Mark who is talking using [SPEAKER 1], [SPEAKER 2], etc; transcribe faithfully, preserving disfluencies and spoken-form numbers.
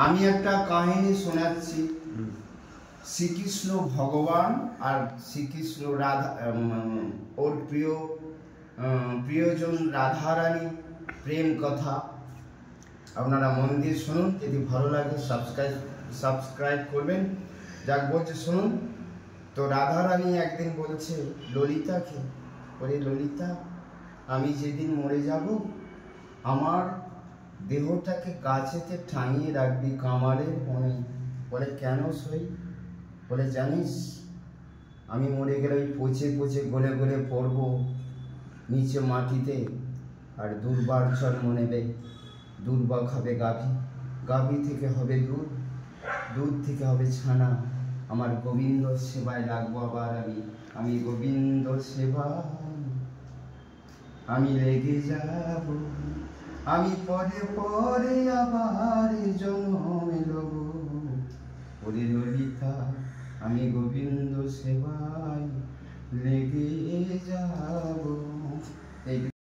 [SPEAKER 1] আমি একটা কাহিনী শোনাচ্ছি। শ্রীকৃষ্ণ ভগবান আর শ্রীকৃষ্ণ রাধা, ওর প্রিয় প্রিয়জন রাধারানী প্রেম কথা। আপনারা মন দিয়ে শুনুন, যদি ভালো লাগে সাবস্ক্রাইব সাবস্ক্রাইব করবেন। যাক বলছে শুনুন। তো রাধারানী একদিন বলছে ললিতাকে, বলে ললিতা, আমি যেদিন মরে যাব আমার দেহটাকে গাছেতে টাঙিয়ে রাখবি কামারের বনে। বলে কেন সই? বলে জানিস আমি মরে গেলে ওই পচে পচে গলে গলে পড়ব নিচে মাটিতে, আর দুর্বার জন্ম নেবে, দুর্বা খাবে গাভী, গাভী থেকে হবে দুধ, দুধ থেকে হবে ছানা। আমার গোবিন্দ সেবায় লাগবো আবার আমি, আমি গোবিন্দ সেবায় আমি লেগে যাব, আমি পরে পরে আবার জন্ম নেব। ওরে ললিতা, আমি গোবিন্দ সেবায় লেগে যাব। এই